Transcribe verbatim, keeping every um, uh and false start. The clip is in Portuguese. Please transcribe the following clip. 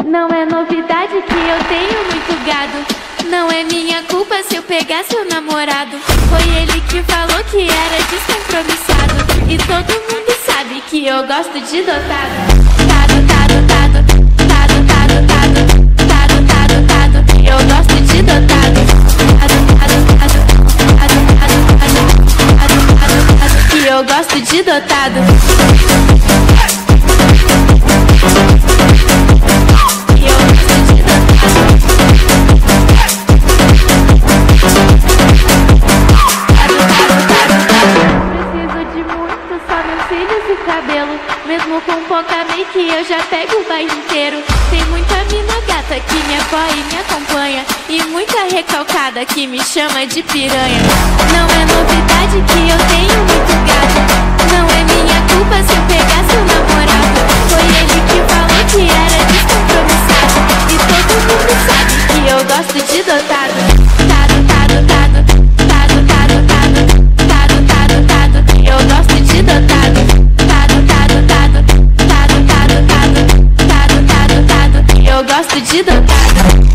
Não é novidade que eu tenho muito gado. Não é minha culpa se eu pegar seu namorado. Foi ele que falou que era descompromissado. E todo mundo sabe que eu gosto de dotado. Tado, tado, tado, tado, tado, tado, tado, tado, tado. Eu gosto de dotado. Tado, tado, tado, tado, tado, tado, tado, tado, tado. E eu gosto de dotado. Mesmo com pouca make eu já pego o bairro inteiro. Tem muita mina gata que me apoia e me acompanha, e muita recalcada que me chama de piranha. Não é novidade que eu tenho muito gato. Não é minha culpa se eu pegar seu namorado. Foi ele que falou que era descompromissado. E todo mundo sabe que eu gosto de dotado. Tado, tado, tado, tado, tado, tado, tado, tado, tado. Eu gosto de dotado. Eu gosto de dotado.